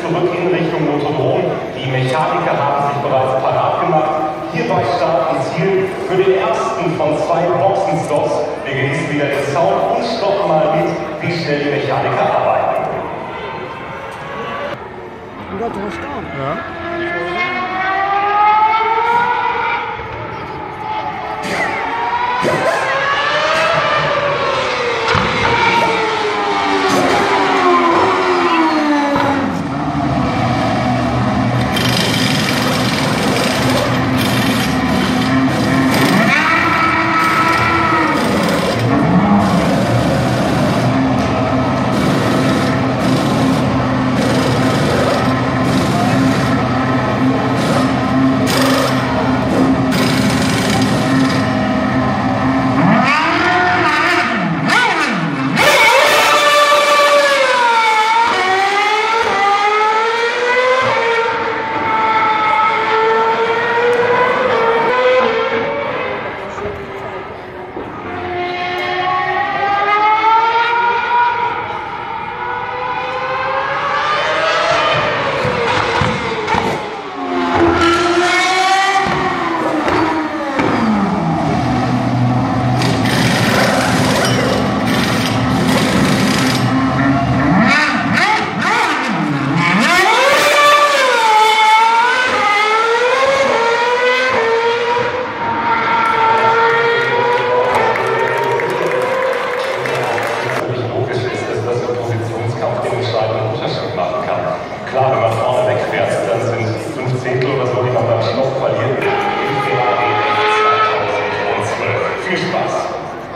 zurück in Richtung Motodrom. Die Mechaniker haben sich bereits parat gemacht. Hierbei Start und Ziel für den ersten von 2 Boxenstops. Wir genießen wieder den Sound und stoppen mal mit, wie schnell die Mechaniker arbeiten. Ja. Klar, wenn man vorne wegfährt, dann sind 5 Zehntel oder so, die man beim Stopp verliert. Im Ferrari 2012. Viel Spaß!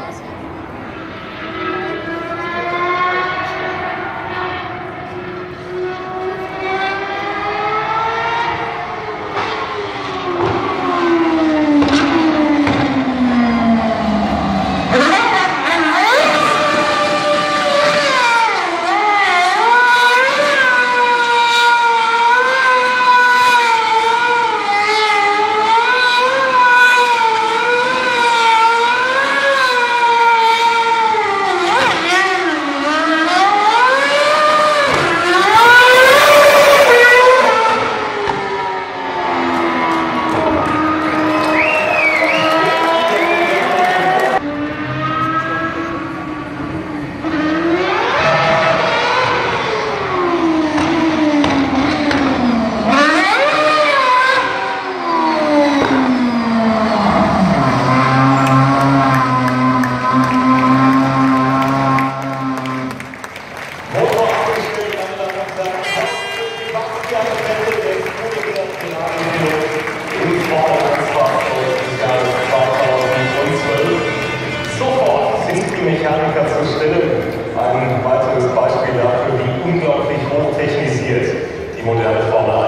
Sofort sind die Mechaniker zur Stelle. Ein weiteres Beispiel dafür, wie unglaublich hoch technisiert die moderne Formel